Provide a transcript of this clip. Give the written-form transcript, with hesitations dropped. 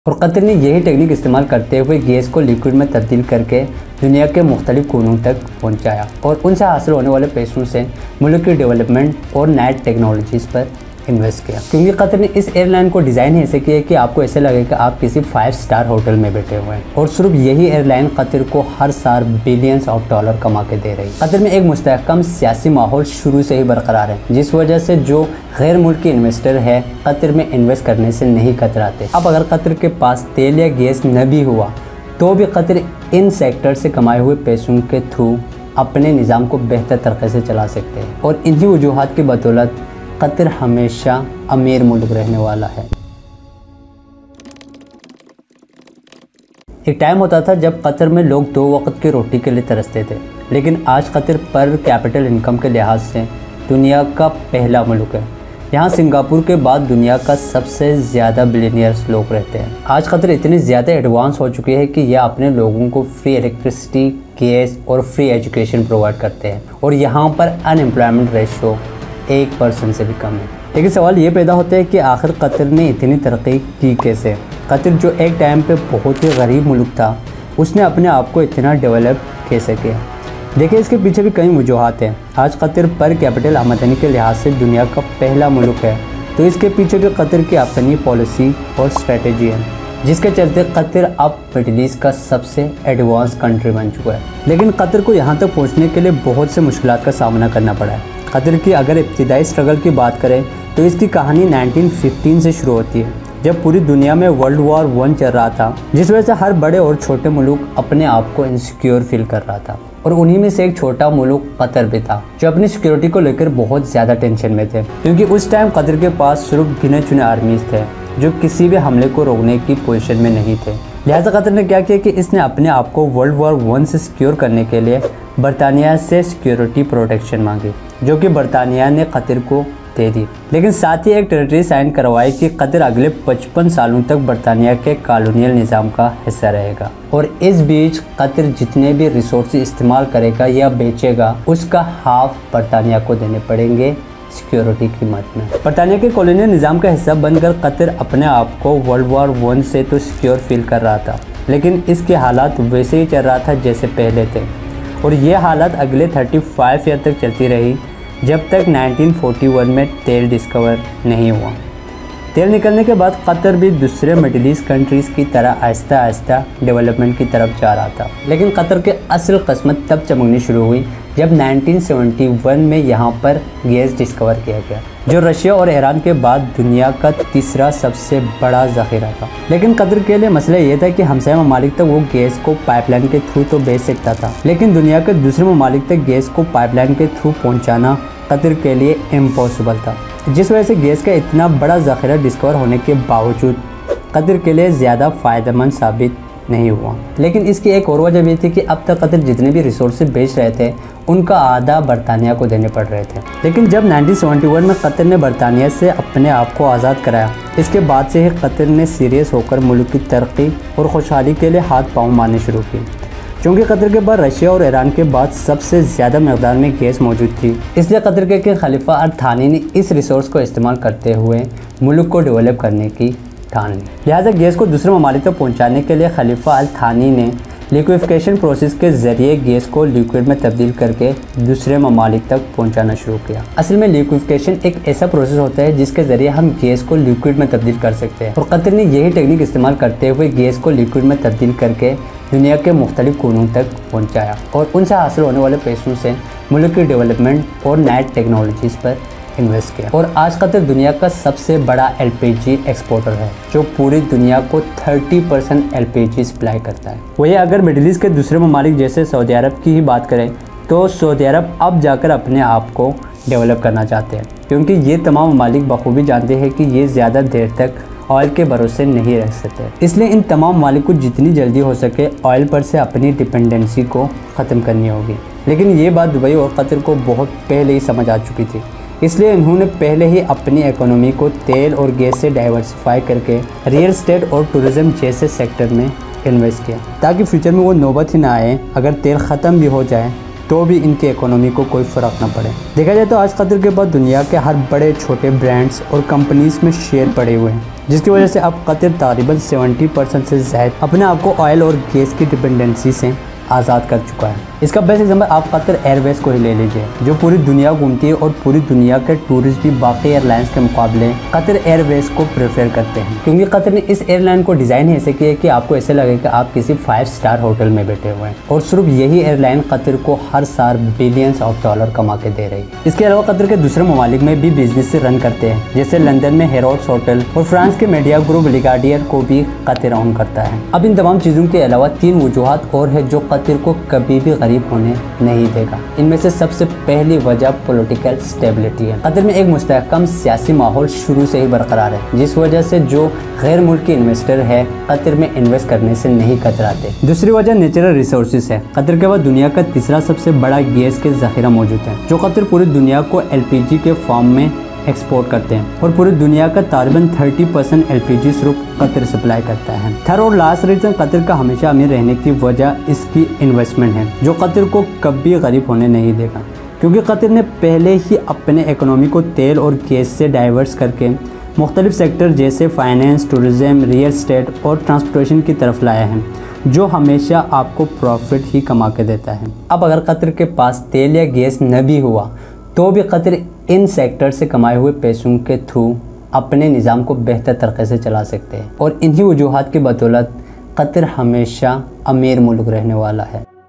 और कतर ने यही टेक्निक इस्तेमाल करते हुए गैस को लिक्विड में तब्दील करके दुनिया के मुख्तलिफ कोनों तक पहुंचाया और उनसे हासिल होने वाले पैसों से मुल्क की डेवलपमेंट और नई टेक्नोलॉजीज़ पर इन्वेस्ट किया। क्योंकि कतर ने इस एयरलाइन को डिज़ाइन ऐसे किया कि आपको ऐसे लगे कि आप किसी 5 स्टार होटल में बैठे हुए हैं। और सिर्फ यही एयरलाइन कतर को हर साल बिलियंस ऑफ डॉलर कमा के दे रही है। कतर में एक मुस्तहकम सियासी माहौल शुरू से ही बरकरार है, जिस वजह से जो गैर मुल्की इन्वेस्टर है कतर में इन्वेस्ट करने से नहीं कतराते। अब अगर कतर के पास तेल या गैस न भी हुआ तो भी कतर इन सेक्टर से कमाए हुए पैसों के थ्रू अपने निज़ाम को बेहतर तरीके से चला सकते हैं। और इन्हीं वजूहात की बदौलत कतर हमेशा अमीर मुल्क रहने वाला है। एक टाइम होता था जब कतर में लोग 2 वक्त की रोटी के लिए तरसते थे, लेकिन आज कतर पर कैपिटल इनकम के लिहाज से दुनिया का पहला मुल्क है। यहाँ सिंगापुर के बाद दुनिया का सबसे ज़्यादा बिलियनियर्स लोग रहते हैं। आज कतर इतनी ज़्यादा एडवांस हो चुकी है कि यह अपने लोगों को फ्री इलेक्ट्रिसिटी, गैस और फ्री एजुकेशन प्रोवाइड करते हैं। और यहाँ पर अनएम्प्लॉयमेंट रेशो 1% से भी कम है। लेकिन सवाल ये पैदा होता है कि आखिर कतर ने इतनी तरक्की की कैसे। कतर जो एक टाइम पे बहुत ही गरीब मुल्क था, उसने अपने आप को इतना डेवलप कैसे किया। देखिए, इसके पीछे भी कई वजूहात हैं। आज कतर पर कैपिटल आमदनी के लिहाज से दुनिया का पहला मुल्क है, तो इसके पीछे भी कतर की अपनी पॉलिसी और स्ट्रेटेजी है, जिसके चलते कतर अब मिडिल ईस्ट का सबसे एडवांस कंट्री बन चुका है। लेकिन कतर को यहाँ तक पहुँचने के लिए बहुत से मुश्किलात का सामना करना पड़ा है। कतर की अगर इब्तिदाई स्ट्रगल की बात करें तो इसकी कहानी 1915 से शुरू होती है, जब पूरी दुनिया में वर्ल्ड वॉर 1 चल रहा था, जिस वजह से हर बड़े और छोटे मुल्क अपने आप को इनसिक्योर फील कर रहा था। और उन्हीं में से एक छोटा मुल्क कतर भी था, जो अपनी सिक्योरिटी को लेकर बहुत ज़्यादा टेंशन में थे, क्योंकि उस टाइम कतर के पास सिर्फ गिने चुने आर्मीज थे जो किसी भी हमले को रोकने की पोजीशन में नहीं थे। लिहाजा कतर ने क्या किया कि इसने अपने आप को वर्ल्ड वॉर 1 से सिक्योर करने के लिए बरतानिया से सिक्योरिटी प्रोटेक्शन मांगी, जो कि बरतानिया ने कतर को दे दी। लेकिन साथ ही एक टेरिटरी साइन करवाई कि कतर अगले 55 सालों तक बरतानिया के कॉलोनियल निज़ाम का हिस्सा रहेगा। और इस बीच कतर जितने भी रिसोर्स इस्तेमाल करेगा या बेचेगा, उसका हाफ बरतानिया को देने पड़ेंगे सिक्योरिटी की कीमत में। बरतानिया के कॉलोनियल निज़ाम का हिस्सा बनकर कतर अपने आप को वर्ल्ड वॉर 1 से तो सिक्योर फील कर रहा था, लेकिन इसके हालात वैसे ही चल रहा था जैसे पहले थे। और ये हालात अगले 35 ईयर तक चलती रही, जब तक 1941 में तेल डिस्कवर नहीं हुआ। तेल निकलने के बाद कतर भी दूसरे मिडिल ईस्ट कंट्रीज़ की तरह आहिस्ता आहिस्ता डेवलपमेंट की तरफ जा रहा था। लेकिन कतर के असल किस्मत तब चमकनी शुरू हुई जब 1971 में यहाँ पर गैस डिस्कवर किया गया, जो रशिया और ईरान के बाद दुनिया का तीसरा सबसे बड़ा ज़ख़ीरा था। लेकिन कतर के लिए मसला ये था कि हमसाया ममालिक तक वो गैस को पाइपलाइन के थ्रू तो भेज सकता था, लेकिन दुनिया के दूसरे ममालिक तक गैस को पाइपलाइन के थ्रू पहुँचाना कतर के लिए इम्पॉसिबल था, जिस वजह से गैस का इतना बड़ा ज़ख़ीरा डिस्कवर होने के बावजूद कतर के लिए ज़्यादा फ़ायदेमंद साबित नहीं हुआ। लेकिन इसकी एक और वजह भी थी कि अब तक कतर जितने भी रिसोर्सेज बेच रहे थे, उनका आधा बरतानिया को देने पड़ रहे थे। लेकिन जब 1971 में कतर ने बरतानिया से अपने आप को आज़ाद कराया, इसके बाद से ही कतर ने सीरियस होकर मुल्क की तरक्की और खुशहाली के लिए हाथ पाँव मारने शुरू किए। क्योंकि कतर के बाद रशिया और ईरान के बाद सबसे ज़्यादा मकदार में गैस मौजूद थी, इसलिए कतर के खलीफा अल थानी ने इस रिसोर्स को इस्तेमाल करते हुए मुल्क को डेवलप करने की ठान ली। लिहाजा गैस को दूसरे ममालिक तक पहुँचाने के लिए खलीफा अल थानी ने लिक्विफिकेशन प्रोसेस के ज़रिए गैस को लिक्विड में तब्दील करके दूसरे ममालिक तक पहुंचाना शुरू किया। असल में लिक्विफिकेशन एक ऐसा प्रोसेस होता है जिसके ज़रिए हम गैस को लिक्विड में तब्दील कर सकते हैं। और कतर ने यही टेक्निक इस्तेमाल करते हुए गैस को लिक्विड में तब्दील करके दुनिया के मुख्तलिफ कोनों तक पहुँचाया और उनसे हासिल होने वाले पैसों से मुल्क की डेवलपमेंट और नई टेक्नोलॉजीज़ पर इन्वेस्ट किया। और आज कतर दुनिया का सबसे बड़ा LPG एक्सपोर्टर है, जो पूरी दुनिया को 30% LPG सप्लाई करता है। वही अगर मिडिल ईस्ट के दूसरे ममालिक जैसे सऊदी अरब की ही बात करें तो सऊदी अरब अब जाकर अपने आप को डेवलप करना चाहते हैं, क्योंकि ये तमाम ममालिक बखूबी जानते हैं कि ये ज़्यादा देर तक ऑयल के भरोसे नहीं रह सकते। इसलिए इन तमाम ममालिक को जितनी जल्दी हो सके ऑयल पर से अपनी डिपेंडेंसी को ख़त्म करनी होगी। लेकिन ये बात दुबई और कतर को बहुत पहले ही समझ आ चुकी थी, इसलिए इन्होंने पहले ही अपनी इकोनॉमी को तेल और गैस से डाइवर्सिफाई करके रियल एस्टेट और टूरिज़्म जैसे सेक्टर में इन्वेस्ट किया, ताकि फ्यूचर में वो नौबत ही ना आए अगर तेल ख़त्म भी हो जाए तो भी इनकी इकोनॉमी को कोई फ़र्क ना पड़े। देखा जाए तो आज कतर के बाद दुनिया के हर बड़े छोटे ब्रांड्स और कंपनीज़ में शेयर पड़े हुए हैं, जिसकी वजह से अब कतर तकरीबन 70% से ज़्यादा अपने आप को ऑयल और गैस की डिपेंडेंसी से आज़ाद कर चुका है। इसका बेस्ट एग्जाम्पल आप कतर एयरवेज को ही ले लीजिए, जो पूरी दुनिया घूमती है और पूरी दुनिया के टूरिस्ट भी बाकी एयरलाइंस के मुकाबले कतर एयरवेज को प्रेफर करते हैं, क्योंकि कतर ने इस एयरलाइन को डिज़ाइन ऐसे किया है कि आपको ऐसे लगे कि आप किसी 5 स्टार होटल में बैठे हुए हैं। और सिर्फ यही एयरलाइन कतर को हर साल बिलियंस ऑफ डॉलर कमा के दे रही है। इसके अलावा कतर के दूसरे ममालिक में भी बिजनेस रन करते हैं, जैसे लंदन में हेरोड्स होटल और फ्रांस के मीडिया ग्रुप लिगार्डियर को भी कतर ऑन करता है। अब इन तमाम चीज़ों के अलावा 3 वजूहात और है जो कतर को कभी भी गरीब होने नहीं देगा। इनमें से सबसे पहली वजह पॉलिटिकल स्टेबिलिटी है। कतर में एक मुस्तहकम सियासी माहौल शुरू से ही बरकरार है, जिस वजह से जो गैर मुल्की इन्वेस्टर है कतर में इन्वेस्ट करने से नहीं कतराते। दूसरी वजह नेचुरल रिसोर्सेज है। कतर के बाद दुनिया का तीसरा सबसे बड़ा गैस के जखीरा मौजूद है, जो कतर पूरी दुनिया को LPG के फॉर्म में एक्सपोर्ट करते हैं और पूरी दुनिया का तकरीबन 30% LPG सिर्फ कतर सप्लाई करता है। थर्ड और लास्ट रीज़न कतर का हमेशा अमीर रहने की वजह इसकी इन्वेस्टमेंट है, जो कतर को कभी गरीब होने नहीं देगा, क्योंकि कतर ने पहले ही अपने इकोनॉमी को तेल और गैस से डाइवर्स करके मुख्तलिफ सेक्टर जैसे फाइनेंस, टूरिज़म, रियल एस्टेट और ट्रांसपोर्टेशन की तरफ लाया है, जो हमेशा आपको प्रॉफिट ही कमा के देता है। अब अगर कतर के पास तेल या गैस न भी हुआ तो भी कतर इन सेक्टर से कमाए हुए पैसों के थ्रू अपने निज़ाम को बेहतर तरीके से चला सकते हैं और इन्हीं वजूहात की बदौलत कतर हमेशा अमीर मुल्क रहने वाला है।